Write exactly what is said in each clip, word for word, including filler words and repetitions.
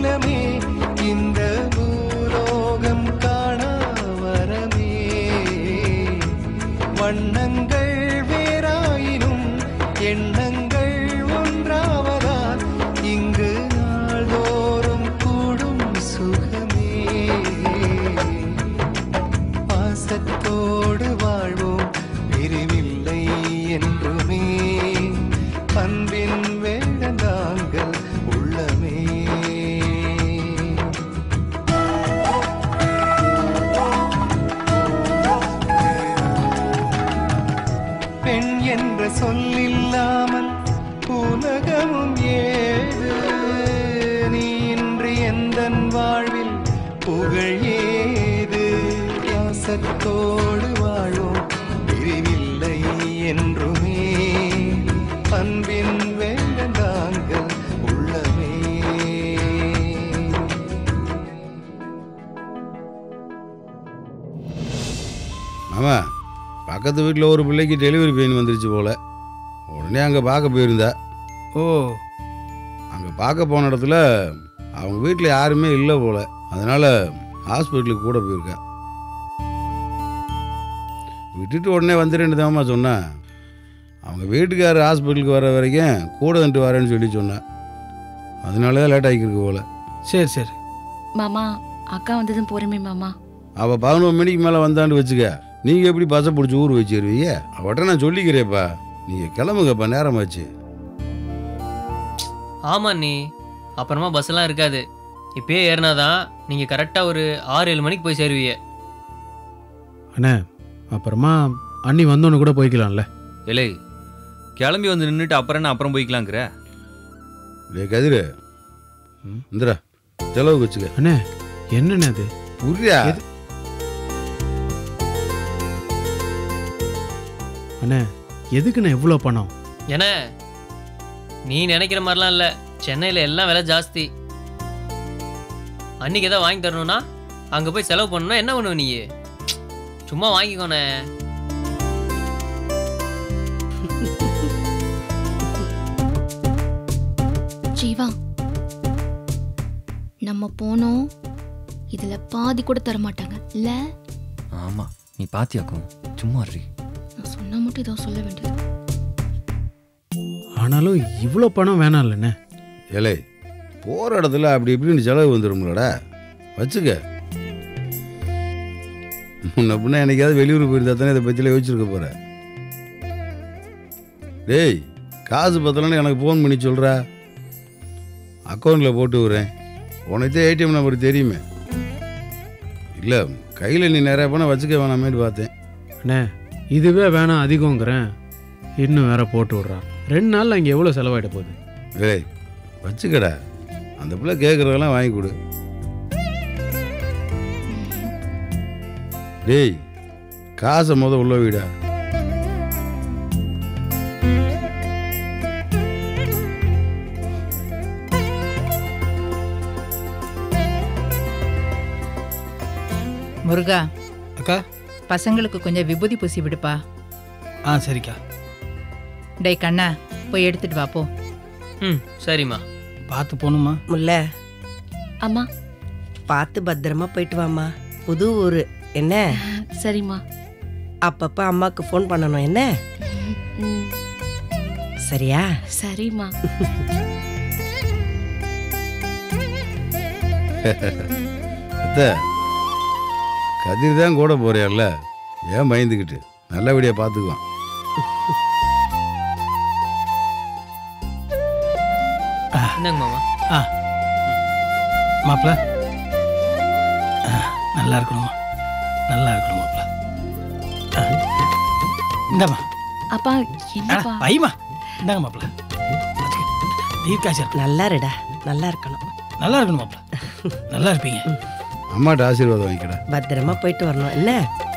நிலமே இந்த பூலோகம் காணா வரமே. வண்ணங்கள் வேறாயினும் எண்ணங்கள் ஒன்றாவதால் இங்கு நாள்தோறும் கூடும் சுகமே. பாசத்தோடு வாழ்வோம் பிரிவில்லை என்றுமே. அன்பின் வேடந்தாங்கள் உள்ளமே. பெண் என்ற சொல்லில்லாமல் உலகமும் ஏது. நீ இன்றி எந்தன் வாழ்வில் புகழ் ஏது. பாசத்தோடு வாழ்வோம் பிரிவில்லை என்றுமே. அன்பின் வேடந்தாங்கள் உள்ளமே. மாமா, பக்கத்து வீட்டில் ஒரு பிள்ளைக்கு டெலிவரி பெயின் வந்துருச்சு போல். உடனே அங்கே பார்க்க போயிருந்தா. ஓ, அங்கே பார்க்க போன இடத்துல அவங்க வீட்டில் யாருமே இல்லை போல். அதனால் ஹாஸ்பிட்டலுக்கு கூட போயிருக்கா. விட்டுட்டு உடனே வந்துடுன்னு தான்மா சொன்னேன். அவங்க வீட்டுக்காரர் ஹாஸ்பிட்டலுக்கு வர வரைக்கும் கூட வந்துட்டு வரேன்னு சொல்லி சொன்னேன். அதனால தான் லேட் ஆகிருக்கு போல். சரி சரி மாமா, அக்கா வந்ததும் போறமே மாமா. அவள் பதினொரு மணிக்கு மேலே வந்தான்னு வச்சுக்க. நீங்கள் எப்படி பசை பிடிச்சி ஊர் வச்சிருவீங்க? அவட்ட நான் சொல்லிக்கிறேப்பா, நீங்கள் கிளம்புங்கப்பா, நேரமாச்சு. ஆமாம் நீ அப்புறமா பஸ்ஸெல்லாம் இருக்காது. இப்பயே ஏறினாதான் நீங்கள் கரெக்டாக ஒரு ஆறு ஏழு மணிக்கு போய் சேருவீங்க. அண்ணே, அப்புறமா அண்ணி வந்தோன்னு கூட போய்க்கலாம்ல. இல்லை, கிளம்பி வந்து நின்றுட்டு அப்புறம் என்ன அப்புறம் போய்க்கலாங்கிற? டே கதிரு, இந்திரா செலவுக்கு வச்சுக்க. அண்ணே, என்னண்ணே அது? புரியா? அண்ணே, எதுக்குண்ணே இவ்வளோ பணம்? ஏன்னா நீ நினைக்கிற மாதிரிலாம் இல்லை. சென்னையில் எல்லாம் விலை ஜாஸ்தி. அன்னைக்கு எதாவது வாங்கி தரணும்னா அங்கே போய் செலவு பண்ணணும்னா என்ன பண்ணுவ நீ? சும்மா வாங்கிக்கோண்ணே. ஜீவா, நம்ம போனோம், இதுல பாதி கூட தர மாட்டாங்க இல்ல? ஆமா, நீ பாத்தியாக்கும். சும்மா இரு. நான் சொன்னா மட்டும் ஏதோ சொல்ல வேண்டியது. ஆனாலும் இவ்வளோ பணம் வேணாம் இல்லைண்ணே. ஏலே, போகிற இடத்துல அப்படி இப்படின்னு செலவு வந்துடும்லடா, வச்சுக்க. முன்ன பின்ன என்னைக்காவது வெளியூர் போயிருந்தா தானே இதை பற்றியில் யோசிச்சிருக்க போகிற. டேய், காசு பத்தலன்னு எனக்கு ஃபோன் பண்ணி சொல்கிறா. அக்கௌண்ட்டில் போட்டு விட்றேன். உனக்கு ஏடிஎம் நம்பர் தெரியுமே. இல்லை, கையில் நீ நிறையா பணம் வச்சுக்க வேணாமேன்னு பார்த்தேன். அண்ணே, இதுவே வேணாம் அதிகங்கிறேன், இன்னும் வேற போட்டு விட்றான். ரெண்டு நாளில் அங்கே எவ்வளோ செலவாயிட போகுது? ஏய், வச்சுக்கடா. அந்த பிள்ளை கேட்குறதெல்லாம் வாங்கி கொடு. டேய், காசை முத உள்ள வீடா. முருகா, அக்கா, பசங்களுக்கு கொஞ்சம் விபூதி பூசி விடுப்பா. ஆ சரிக்கா. டேய் கண்ணா, போய் எடுத்துட்டு வா போ. ம் சரிம்மா. பார்த்து போகணுமா? முல்ல, அம்மா பார்த்து பத்திரமா போயிட்டு வாமா. புது ஊரு என்ன? சரிம்மா. அப்பப்ப அம்மாக்கு ஃபோன் பண்ணணும் என்ன? ம், சரியா? சரிம்மா. அத்தை, கதிர் தான் கூட போறியல்ல, ஏன் பயந்துக்கிட்டு? நல்லபடியாக பார்த்துக்குவான். என்னங்க மாமா? ஆ மாப்பிள்ள, நல்லா இருக்கணுமா? நல்லா இருக்கணும் மாப்பிள்ள. இந்தாம்மா. அப்பா என்னப்பா? ஐமா, இந்தாங்க மாப்பிள்ள. தீர்க்காச்சு நல்லா இருடா, நல்லா இருக்கணும். நல்லா இருக்கணும் மாப்பிள்ள. நல்லா இருப்பீங்க. அம்மாட்ட ஆசீர்வாதம் வாங்கிக்கடா. பத்திரமா போயிட்டு வரணும் என்ன?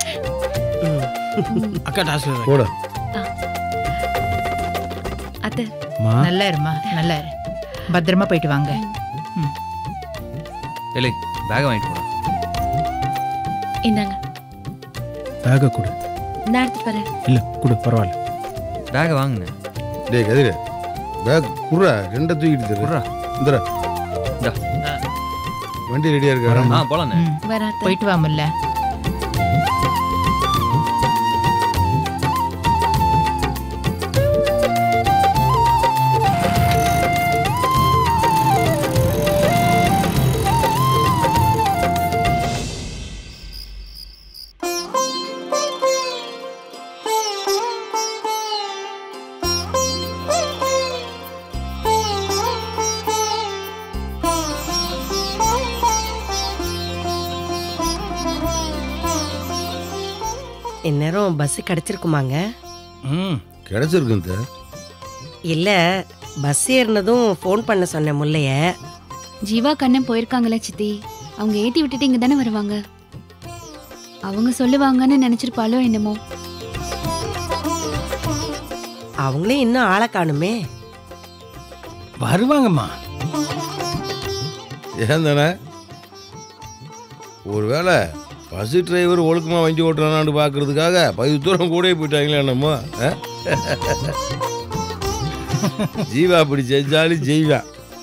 அக்காட்ட ஆசீர்வாதம் கூட. அத்தை, நல்லா இருமா, நல்லா இரு. பத்திரமா போயிட்டு வாங்க. இல்லை, பேகை வாங்கிட்டு போடா. இந்தாங்க. பேகை கொடு. நான் எடுத்து பாரு. இல்லை கொடு, பரவாயில்ல. பேகை வாங்குங்க. டேய் கதிர, பேக் குர்ரா, ரெண்டை தூக்கிட்டு தர்றா. இந்தரா. வண்டி ரெடியா இருக்கா? ஆ போலாண்ணே. ம். வராத்த போயிட்டு வா முல்ல. இந்நேரம் பஸ் கிடைச்சிருக்குமாங்க? ம் கிடைச்சிருக்குங்க சார். இல்ல பஸ் ஏறினதும் ஃபோன் பண்ண சொன்னேன் முல்லைய. ஜீவா கண்ணன் போயிருக்காங்களே சித்தி, அவங்க ஏத்தி விட்டுட்டு இங்க தானே வருவாங்க. அவங்க சொல்லுவாங்கன்னு நினைச்சிருப்பாளோ என்னமோ. அவங்களே இன்னும் ஆளை காணுமே. வருவாங்கம்மா. ஏன் தானே ஒருவேளை பஸ் டிரைவர் ஒழுக்கமாக வண்டி ஓட்டுறானான்னு பார்க்கறதுக்காக பதி தூரம் கூட போயிட்டாங்களே என்னமோ. ஜீவா அப்படி செஞ்சாலும் செய்வான்.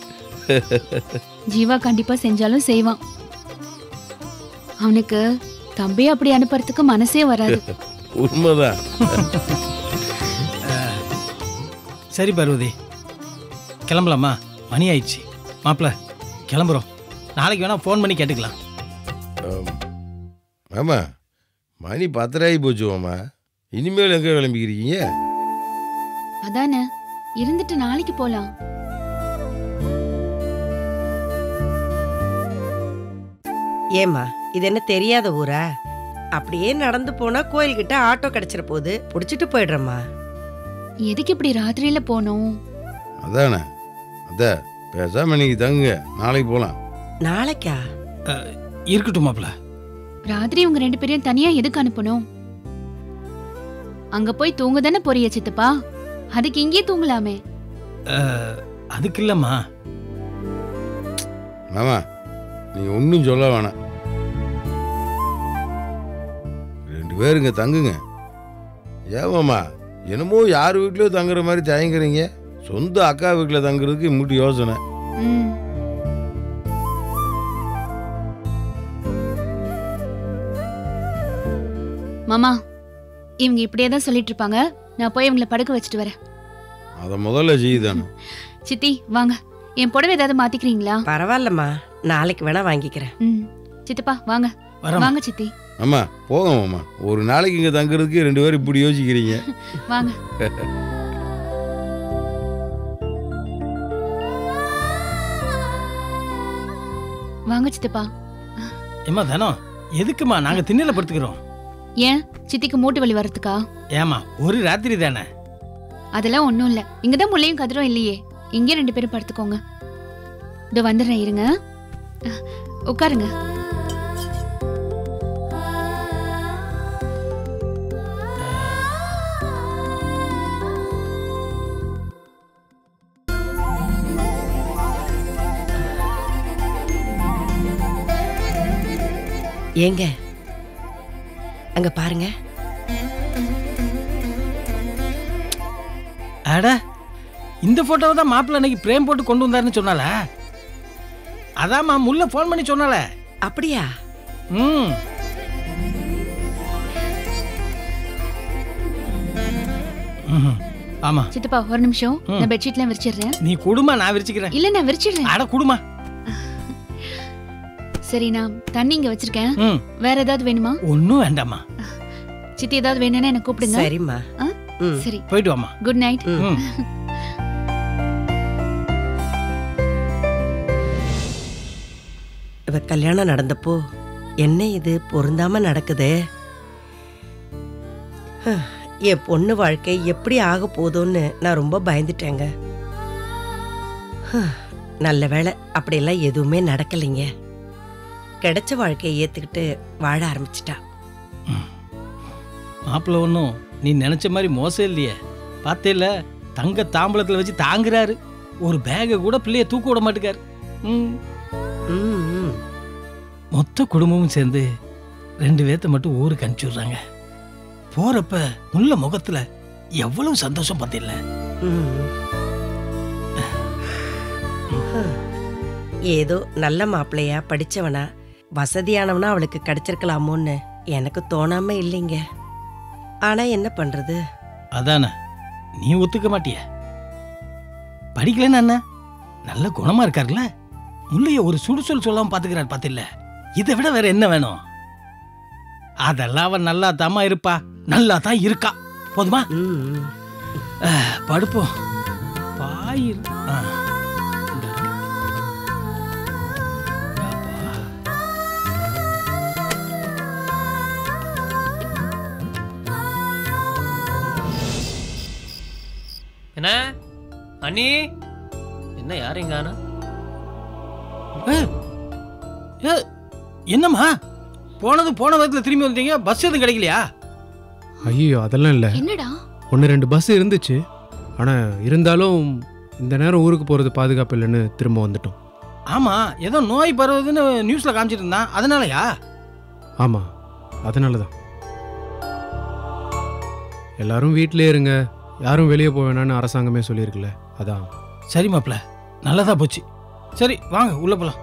ஜீவா கண்டிப்பா செஞ்சாலும் செய்வான். அவனுக்கு தம்பியை அப்படி அனுப்புறதுக்கு மனசே வராது. உண்மைதான். சரி பார்வதி, கிளம்பலாமா? மணி ஆயிடுச்சு. மாப்பிள்ள கிளம்புறோம். நாளைக்கு வேணா ஃபோன் பண்ணி கேட்டுக்கலாம். ஆமா மணி பத்தராகி போச்சு மாமா. இனிமேல் எங்கே கிளம்பிக்கிறீங்க? அதானே இருந்துட்டு நாளைக்கு போலாம். ஏமா இது என்ன தெரியாத ஊரா? அப்படியே நடந்து போனா கோயில்கிட்ட ஆட்டோ கிடைச்சிட போகுது, புடிச்சிட்டு போயிடுறேம்மா. எதுக்கு இப்படி ராத்திரியில போனோம்? அதானே அத பேசாம இன்னைக்கு தங்குங்க, நாளைக்கு போகலாம். நாளைக்கா? இருக்கட்டும் மாப்பிள்ள. ராத்திரி உங்க ரெண்டு பேரையும் தனியா எதுக்கு அனுப்பணும்? அங்க போய் தூங்க தானே போறிய சித்தப்பா, அதுக்கு இங்கே தூங்கலாமே. அதுக்கு இல்லம்மா. மாமா நீங்க ஒன்றும் சொல்ல வேணாம், ரெண்டு பேருங்க தங்குங்க. ஏமாம்மா என்னமோ யார் வீட்லயோ தங்குற மாதிரி தயங்குறீங்க? சொந்த அக்கா வீட்டில் தங்குறதுக்கு இம்முட்டு யோசனை. ம். மாமா இவங்க இப்படியே தான் சொல்லிட்டு இருப்பாங்க, நான் போய் இவங்களை படுக்க வச்சுட்டு வரேன். அதை முதல்ல செய்யுதானே. சித்தி வாங்க, என் புடவை ஏதாவது மாத்திக்கிறீங்களா? பரவாயில்லம்மா, நாளைக்கு வேணா வாங்கிக்கிறேன். ம் சித்தப்பா வாங்க. வாங்க சித்தி. அம்மா போங்க மாமா, ஒரு நாளைக்கு இங்கே தங்குறதுக்கு ரெண்டு பேரும் இப்படி யோசிக்கிறீங்க. வாங்க. வாங்க சித்தப்பா. ஏமா தானோ எதுக்குமா நாங்க திண்ணையில படுத்துக்கிறோம்? ஏன் சித்திக்கு மூட்டு வலி வரதுக்கா? ஏமா ஒரு ராத்திரி தானே. அதெல்லாம் ஒண்ணும் இல்ல, இங்கதான் முள்ளையும் கதிரும் இல்லையே, இங்கே ரெண்டு பேரும் படுத்துக்கோங்க. இதோ வந்துடுறேன், இருங்க. உட்காருங்க. ஏங்க அங்க பாருங்க. அட இந்த போட்டோவை தான் மாப்பிள்ள அன்னைக்கு பிரேம் போட்டு கொண்டு வந்தாருன்னு சொன்னால. அதாம்மா முல்ல ஃபோன் பண்ணி சொன்னால. அப்படியா? ம். ஆமா சித்தப்பா ஒரு நிமிஷம், நான் பெட்ஷீட்லாம் விரிச்சிடுறேன். நீ குடுமா, நான் விரிச்சுக்கிறேன். இல்ல நான் விரிச்சிடுறேன். அட குடுமா. சரி நான் தண்ணி இங்க வச்சிருக்கேன், வேற ஏதாவது வேணுமா? ஒன்னும் வேண்டாமா. சித்தி ஏதாவது வேணும்னா என்ன கூப்பிடுங்க. சரிம்மா. சரி போயிட்டு வாமா. Good night. இவ கல்யாணம் நடந்தப்போ என்ன இது பொருந்தாம நடக்குது? என் பொண்ணு வாழ்க்கை எப்படி ஆக போதோன்னு நான் ரொம்ப பயந்துட்டேங்க. நல்ல வேளை அப்படியெல்லாம் எதுவுமே நடக்கலைங்க. கிடைச்ச வாழ்க்கையை ஏத்துக்கிட்டு வாழ ஆரம்பிச்சிட்டா. மாப்பிள்ள ஒன்றும் நீ நினைச்ச மாதிரி மோசம் இல்லையே. பார்த்தேல தங்க தாம்பளத்தில் வச்சு தாங்குறாரு. ஒரு பேகை கூட பிள்ளைய தூக்க விட மாட்டேக்காரு. மொத்த குடும்பமும் சேர்ந்து ரெண்டு பேர்த்த மட்டும் ஊருக்கு அனுப்பிச்சுடுறாங்க. போறப்ப முல்ல முகத்துல எவ்வளவு சந்தோஷம் பார்த்தீங்கள. ஏதோ நல்ல மாப்பிள்ளையா படிச்சவனா வசதியானவனா அவளுக்கு கிடைச்சிருக்கலாமோன்னு எனக்கு தோணாம இல்லைங்க. ஆனா என்ன பண்றது? அதானே நீ ஒத்துக்க மாட்டிய? படிக்கலன்னு என்ன, நல்ல குணமா இருக்காருல்ல. முள்ளைய ஒரு சுடுசொல் சொல்லாம பாத்துக்கிறார் பாத்தில்ல. இதை விட வேற என்ன வேணும்? அதெல்லாம் அவன் நல்லா தாமா இருப்பா, நல்லா தான் இருக்கா. போதுமா? படுப்போம். பாயிரு. என்ன அண்ணி, என்ன யாரும் காணா? என்னம்மா போனது போன விதத்துல திரும்பி வந்தீங்க? பஸ் எதுவும் கிடைக்கலையா? ஐயோ அதெல்லாம் இல்லை. என்னடா? ஒன்று ரெண்டு பஸ் இருந்துச்சு, ஆனால் இருந்தாலும் இந்த நேரம் ஊருக்கு போகிறது பாதுகாப்பு இல்லைன்னு திரும்ப வந்துட்டோம். ஆமாம், ஏதோ நோய் பரவுதுன்னு நியூஸில் காமிச்சிட்டு இருந்தான், அதனாலயா? ஆமாம், அதனால தான். எல்லாரும் வீட்டிலே இருங்க, யாரும் வெளியே போக வேணான்னு அரசாங்கமே சொல்லியிருக்குல்ல, அதான். சரி மாப்பிள்ள, நல்லதா போச்சு. சரி வாங்க உள்ள போலாம்.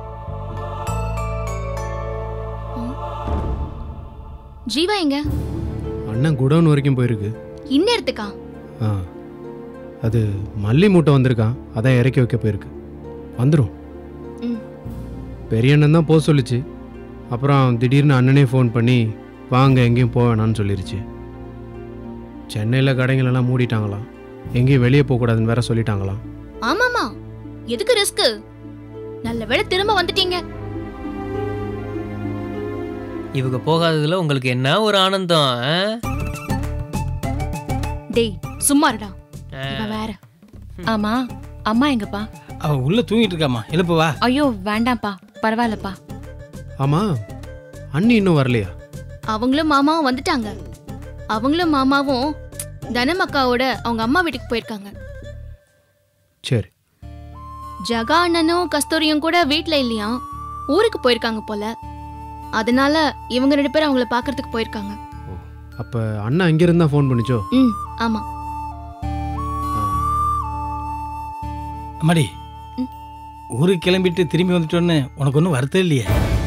ஜீவா எங்க? அண்ணன் குடோன் வரைக்கும் போயிருக்கு. இந்நேரத்துக்கா? ஆ, அது மல்லி மூட்டை வந்திருக்கான், அதான் இறக்கி வைக்க போயிருக்கு. வந்துடும். பெரிய அண்ணன் தான் போக சொல்லிச்சு, அப்புறம் திடீர்னு அண்ணனே ஃபோன் பண்ணி வாங்க எங்கேயும் போக வேணான்னு சொல்லிருச்சு. சென்னையில் கடைங்களெல்லாம் மூடிட்டாங்களாம், எங்கேயும் வெளியே போகக்கூடாதுன்னு வேற சொல்லிட்டாங்களாம். ஆமாமா, எதுக்கு ரிஸ்க்? நல்ல வேளை திரும்ப வந்துட்டீங்க. இவங்க போகாததுல உங்களுக்கு என்ன ஒரு ஆனந்தம்? டேய் சும்மா இருடா, இவ வேற. ஆமா, அம்மா எங்கப்பா? அவ உள்ள தூங்கிட்டு இருக்காமா, எழுப்பவா? ஐயோ வேண்டாம்ப்பா, பரவாயில்லப்பா. ஆமா, அண்ணி இன்னும் வரலையா? அவங்களும் மாமாவும் வந்துட்டாங்க. அவங்களும் மாமாவும் தனமக்காவோட அவங்க அம்மா வீட்டுக்கு போயிருக்காங்க. சரி. ஜகா அண்ணனும் கஸ்தூரியும் கூட வீட்ல இல்லையா, ஊருக்கு போயிருக்காங்க போல. அதனால இவங்க ரெண்டு பேரும் அவங்கள பாக்குறதுக்கு போயிருக்காங்க. அப்ப அண்ணா அங்க இருந்தா ஃபோன் பண்ணிச்சோ? ம் ஆமா. அம்மாடி, ஊருக்கு கிளம்பிட்டு திரும்பி வந்துட்டோன்னு உனக்கு ஒன்றும் வருத்தம் இல்லையே?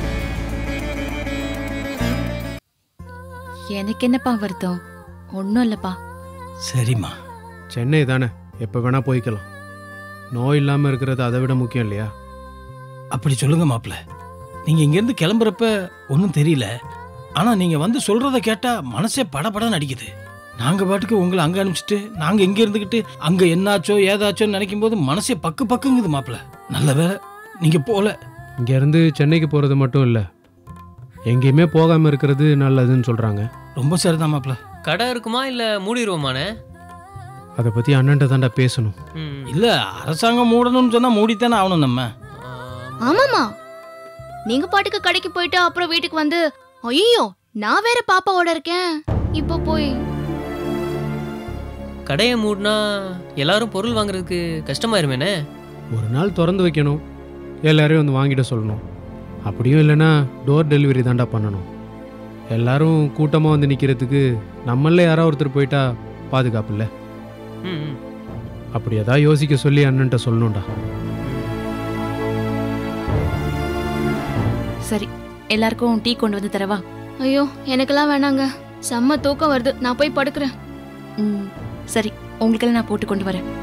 எனக்கு என்னப்பா வருத்தம்? ஒன்றும் இல்லப்பா. சரிம்மா. சென்னை தானே, எப்போ வேணா போய்க்கலாம். நோய் இல்லாமல் இருக்கிறது அதை விட முக்கியம் இல்லையா? அப்படி சொல்லுங்க மாப்பிள்ள. நீங்கள் இங்கேருந்து கிளம்புறப்ப ஒன்றும் தெரியல, ஆனால் நீங்கள் வந்து சொல்கிறத கேட்டால் மனசே படபடன்னு அடிக்குது. நாங்கள் பாட்டுக்கு உங்களை அங்கே அனுப்பிச்சிட்டு நாங்கள் இங்கே இருந்துக்கிட்டு அங்கே என்னாச்சோ ஏதாச்சோன்னு நினைக்கும் போது மனசே பக்கு பக்குங்குது மாப்பிள்ள. நல்ல வேலை நீங்கள் போகல. இங்கேருந்து சென்னைக்கு போகிறது மட்டும் இல்லை, எங்கேயுமே போகாமல் இருக்கிறது நல்லதுன்னு சொல்கிறாங்க. ரொம்ப சரிதான் மாப்பிள்ள. கடை இருக்குமா இல்லை மூடிடுவோமானே? அதை பற்றி அண்ணன்ட்ட தாண்டா பேசணும். இல்லை, அரசாங்கம் மூடணும்னு சொன்னால் மூடித்தானே ஆகணும் நம்ம. ஆமாமா, நீங்க பாட்டுக்கு கடைக்கு போயிட்டு அப்புறம் வீட்டுக்கு வந்து ஐயோ நான் வேற பாப்பாவோட இருக்கேன் இப்போ போய். கடையை மூடினா எல்லாரும் பொருள் வாங்குறதுக்கு கஷ்டமாயிருமேனே. ஒரு நாள் திறந்து வைக்கணும், எல்லாரையும் வந்து வாங்கிட்டு சொல்லணும். அப்படியும் இல்லைன்னா டோர் டெலிவரி தாண்டா பண்ணணும். எல்லாரும் கூட்டமாக வந்து நிற்கிறதுக்கு நம்மள யாராவது ஒருத்தர் போயிட்டா பாதுகாப்பு இல்லை. அப்படி ஏதாவது யோசிக்க சொல்லி அண்ணன்ட்ட சொல்லணும்டா. சரி, எல்லாருக்கும் டீ கொண்டு வந்து தரவா? ஐயோ எனக்கெல்லாம் வேணாங்க, செம்ம தூக்கம் வருது, நான் போய் படுக்கிறேன். ம் சரி, உங்களுக்கெல்லாம் நான் போட்டு கொண்டு வரேன்.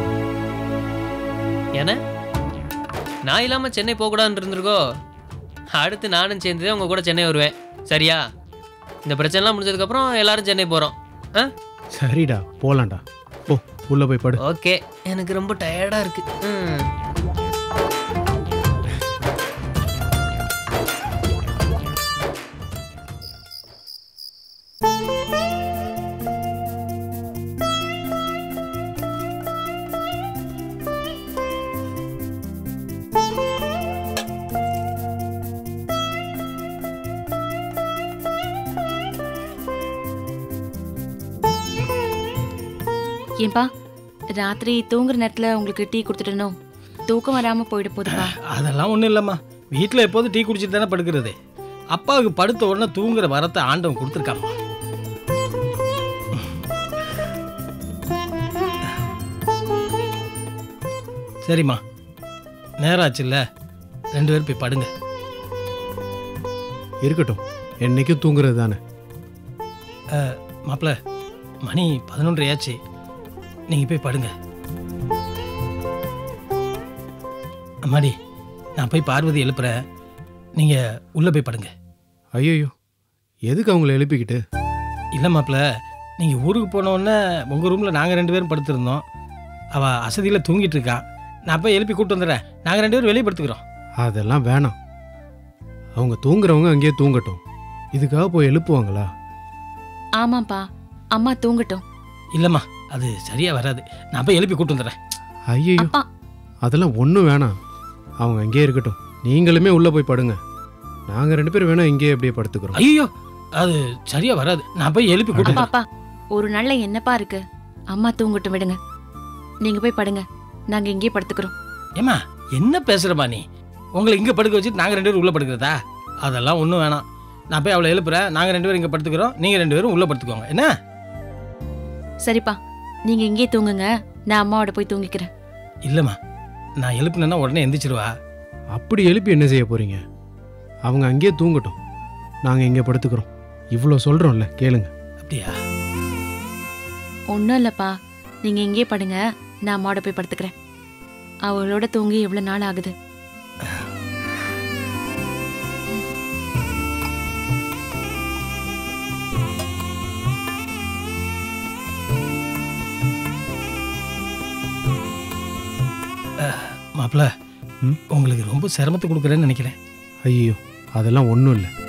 ஏன்னா நான் இல்லாமல் சென்னை போகக்கூடாதுன்னு இருந்திருக்கோ, அடுத்து நானும் சேர்ந்து உங்க கூட சென்னை வருவேன். சரியா? இந்த பிரச்சனைலாம் முடிஞ்சதுக்கப்புறம் எல்லாரும் சென்னை போகிறோம். ஆ சரிடா, போகலாம்டா. ஓ உள்ளே போய் படு. ஓகே, எனக்கு ரொம்ப டயர்டாக இருக்கு. ம் ஏன்பா, ராத்திரி தூங்குற நேரத்தில் உங்களுக்கு டீ கொடுத்துட்டணும், தூக்கம் வராமல் போயிட போதுப்பா. அதெல்லாம் ஒன்றும் இல்லைம்மா, வீட்டில் எப்போதும் டீ குடிச்சிட்டு தானே படுக்கிறது. அப்பாவுக்கு படுத்த உடனே தூங்குற வரத்தை ஆண்டவன் கொடுத்துருக்காம்மா. சரிம்மா, நேரம் ஆச்சுல்ல, ரெண்டு பேரும் போய் படுங்க. இருக்கட்டும், என்னைக்கும் தூங்குறது தானே. மாப்பிள்ள, மணி பதினொன்றரை ஆச்சு, நீங்கள் போய் படுங்க. அம்மாடி, நான் போய் பார்வதி எழுப்புறேன், நீங்கள் உள்ளே போய் படுங்க. ஐயோ, எதுக்கு அவங்கள எழுப்பிக்கிட்டு? இல்லை மாப்பிள்ள, நீங்கள் ஊருக்கு போனோடனே உங்கள் ரூமில் நாங்கள் ரெண்டு பேரும் படுத்துருந்தோம். அவள் அசதியில் தூங்கிட்டு இருக்கா. நான் போய் எழுப்பி கூப்பிட்டு வந்துடுறேன். நாங்கள் ரெண்டு பேரும் வெளியே படுத்துக்கிறோம். அதெல்லாம் வேணாம். அவங்க தூங்குறவங்க அங்கேயே தூங்கட்டும். இதுக்காக போய் எழுப்புவாங்களா? ஆமாப்பா, அம்மா தூங்கட்டும். இல்லைம்மா, அது சரியாக வராது. நான் போய் எழுப்பி கூப்பிட்டு வந்துடுறேன். ஐயோ, அப்பா அதெல்லாம் ஒன்றும் வேணாம். அவங்க அங்கேயே இருக்கட்டும். நீங்களுமே உள்ளே போய் படுங்க. நாங்கள் ரெண்டு பேரும் வேணா இங்கேயே அப்படியே படுத்துக்கிறோம். ஐயோ, அது சரியாக வராது. நான் போய் எழுப்பி கூப்பிட்டு பாப்பா, ஒரு நல்ல என்னப்பா இருக்கு. அம்மா தூங்கட்டும், விடுங்க. நீங்க போய் படுங்க, நாங்க இங்கேயே படுத்துக்கிறோம். ஏம்மா, என்ன பேசுகிறம்மா நீ? உங்களை இங்கே படுக்க வச்சுட்டு நாங்கள் ரெண்டு பேரும் உள்ளே படுக்கிறதா? அதெல்லாம் ஒன்றும் வேணாம். நான் போய் அவளை எழுப்புறேன். நாங்கள் ரெண்டு பேரும் இங்கே படுத்துக்கிறோம், நீங்கள் ரெண்டு பேரும் உள்ளே படுத்துக்கோங்க. என்ன? சரிப்பா, நீங்க இங்கேயே தூங்குங்க, நான் அம்மாவோட போய் தூங்கிக்கிறேன். இல்லைம்மா, நான் எழுப்புனேன்னா உடனே எந்திரிச்சிருவா. அப்படி எழுப்பி என்ன செய்ய போறீங்க? அவங்க அங்கேயே தூங்கட்டும், நாங்கள் இங்கே படுத்துக்கிறோம். இவ்வளோ சொல்கிறோம்ல, கேளுங்க. அப்படியா? ஒன்றும் இல்லைப்பா, நீங்க இங்கேயே படுங்க, நான் அம்மாவோட போய் படுத்துக்கிறேன். அவளோட தூங்கி எவ்வளோ நாள் ஆகுது. மாப்பிள்ள, உங்களுக்கு ரொம்ப சிரமத்தை கொடுக்குறேன்னு நினைக்கிறேன். ஐயோ, அதெல்லாம் ஒன்றும் இல்லை.